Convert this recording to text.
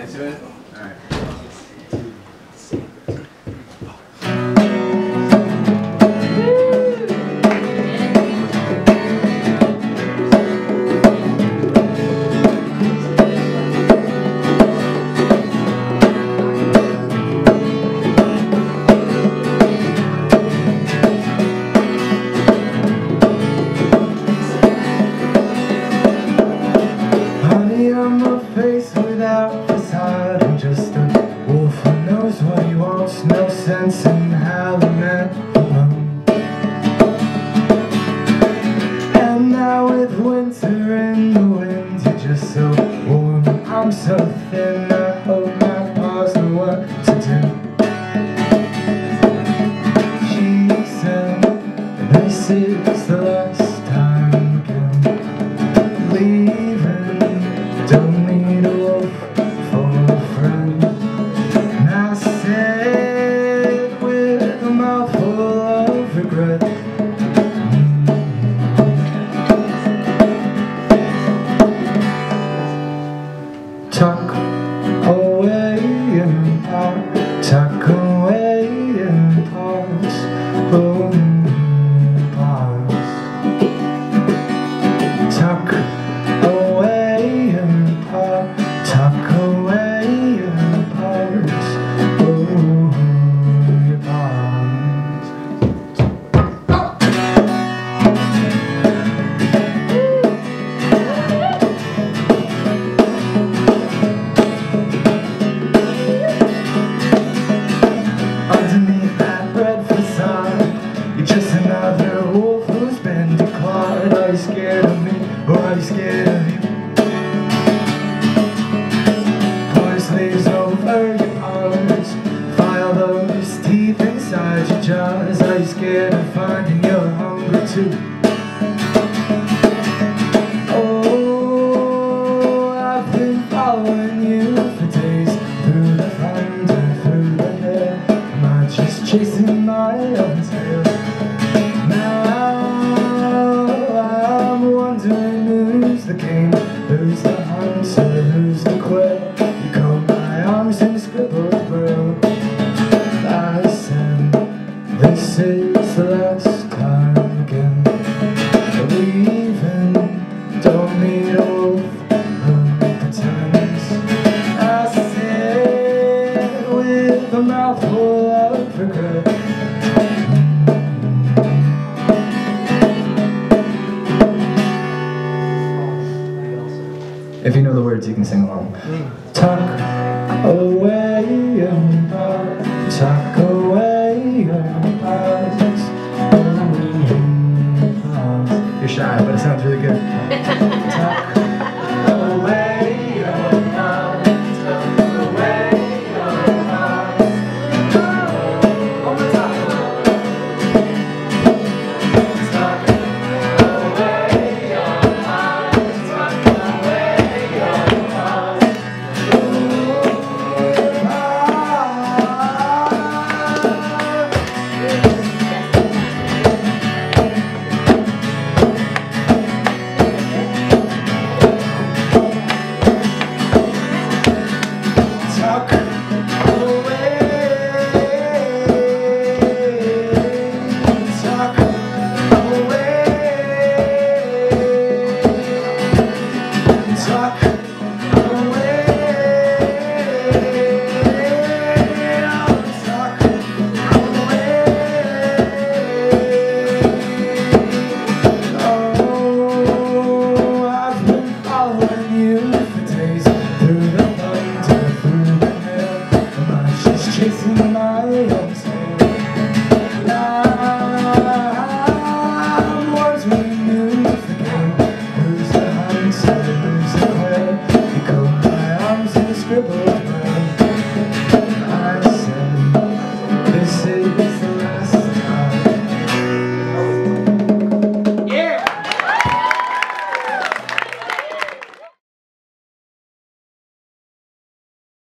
into it? Alright. I'm a face without facade. I'm just a wolf who knows what he wants. No sense in howling at alone. And now with winter in the wind, you're just so warm, I'm so thin. I hope my paws know what to do. She said, this is the last time again. Leaving, don't need a wolf for a friend. And I said with a mouthful of regret, tuck away in Paws, tuck away in Paws, oh, Paws. Tuck away in Paws, tuck away in Paws, oh, your Paws. Underneath that red facade, you're just another wolf who's been declawed. Are you scared of me, or are you scared of you? Pour your sleeves over your paws, file those teeth inside your jaws. Are you scared of finding you're hungry too? Oh, I've been following you for days, through the thunder, through the hair. Am I just chasing my own tail? Now I'm wondering who's the king, who's the hunter, who's the quail. You comb my arms and scribble braille. I said, this is the last time again. Leaving, don't need a wolf who pretends. I said with a mouthful of regret. If you know the words, you can sing along. Tuck away in Paws, tuck away in Paws, oh, Paws. You're shy, but it sounds really good.